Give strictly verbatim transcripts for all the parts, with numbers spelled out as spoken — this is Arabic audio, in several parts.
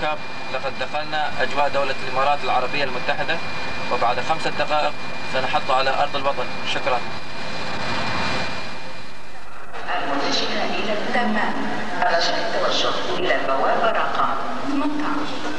الركاب، لقد دخلنا أجواء دولة الإمارات العربية المتحدة، وبعد خمسة دقائق سنحط على أرض الوطن. شكرا. المتجهة إلى الدمام، رجاء التوجه إلى البوابة رقم ثمانية عشر.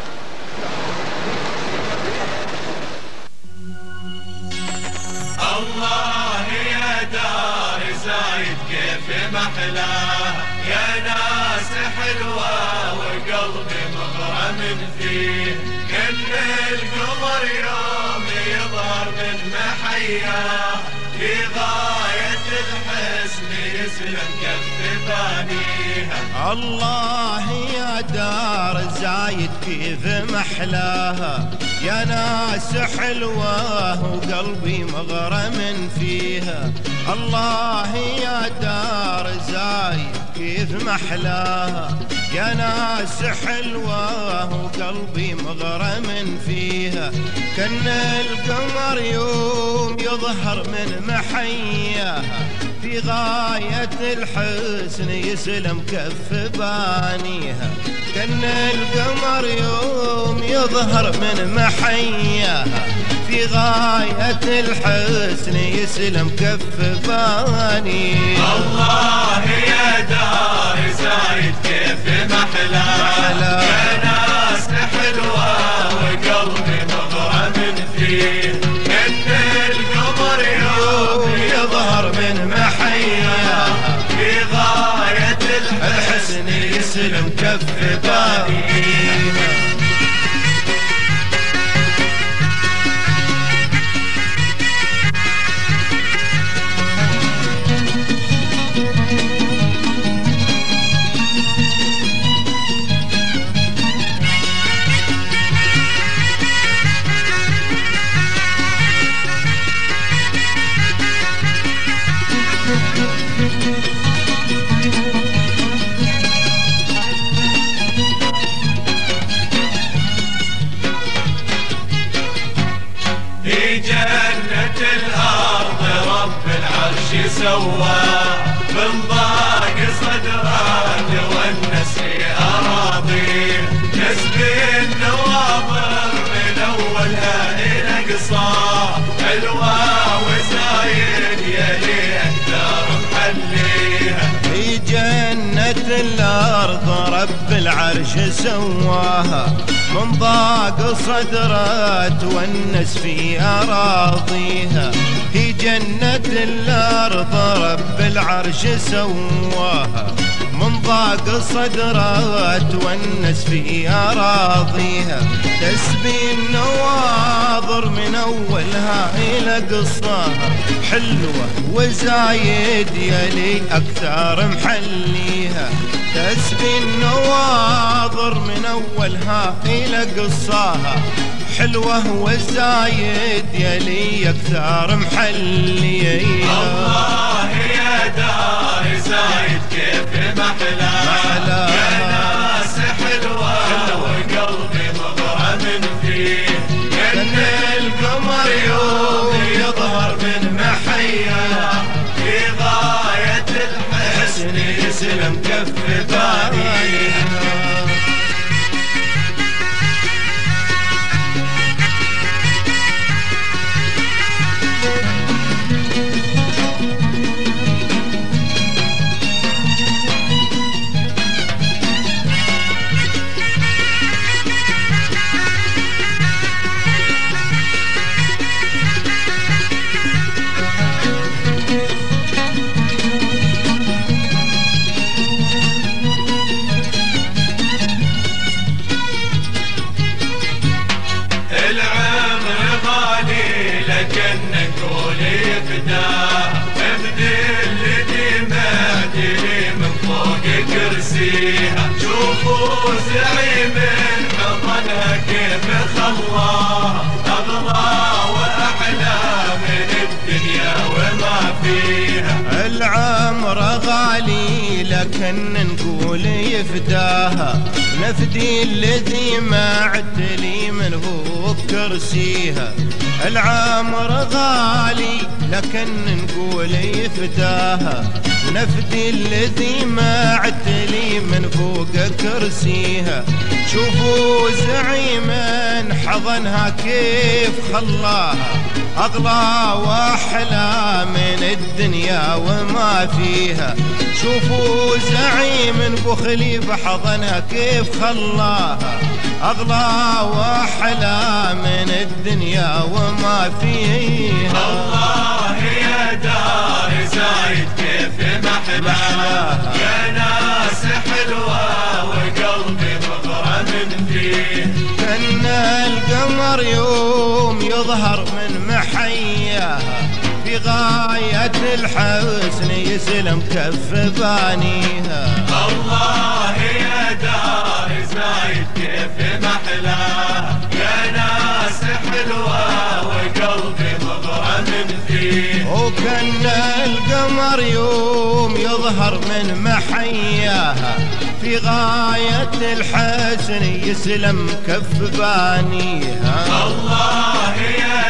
الله يا دار زايد كيف محلاه، يا ناس حلوة وقلبي مغرم فيه، كل القمر يوم يظهر من محياه، في غاية الحسن يسلم كف بانيها. الله يا دار زايد كيف محلاها، يا ناس حلوة وقلبي مغرم فيها. الله يا دار زايد كيف محلاها، يا ناس حلوة وقلبي مغرم فيها، كان القمر يوم يظهر من محياها، في غاية الحسن يسلم كف بانيها، كان القمر يوم يظهر من محياها، في غاية الحسن يسلم كف بانيها. الله يا دار زايد كيف محلاها، يا ناس حلوة وقلبي مغرم فيه، كن القمر يوم يظهر من محياها، في غاية الحسن يسلم كف بانيها. في جنة الأرض رب العرش سوى، من ضاق صدرات والنس في أراضيه، نسبي النواظر من أولها إلى قصاه، حلوة وزايد يلي أكثر محليها. في جنة الأرض رب العرش سواها، من ضاق صدرات والنس في أراضيها، في جنة الأرض رب العرش سواها، من ضاق صدرات والنس في أراضيها، تسبي النواظر من أولها إلى قصاها، حلوة وزايد يلي أكثر محليها، تسبي النواظر من أولها إلى قصاها، حلوة وزايد يلي أكثر محليها. الله يا دار زايد كيف محلاها، يا ناس حلوة وقلبي مغرم فيه، كن القمر يوم يظهر من محياها، في غاية الحسن يسلم كف بانيها. العمر غالي لكن نقول يفداه، ابدل لدي معدلي من فوق كرسيها، شوفوا زعيم حضنها كيف خلاها، اغلى واحلى من الدنيا وما فيها. العمر غالي لكن نقول يفداها، نفدي الذي ما عدلي من فوق كرسيها. العمر غالي لكن نقول يفداها، نفدي الذي ما عدلي من فوق كرسيها. شوفوا زعيما حضنها كيف خلاها أغلى وأحلى من الدنيا وما فيها. شوفوا زعيم أبو خليفة حضنها كيف خلاها أغلى وأحلى من الدنيا وما فيها. الله يا دار زايد كيف محلاها يا ناس حلوة وقلبي مغرم فيه. كان القمر يوم يظهر من محياها في غاية الحسن يسلم كف بانيها. الله يا دار زايد كيف محلاها يا ناس حلوة وقلبي مغرم فيه. وكان القمر يوم يظهر من محياها في غاية الحسن يسلم كف بانيها. الله يا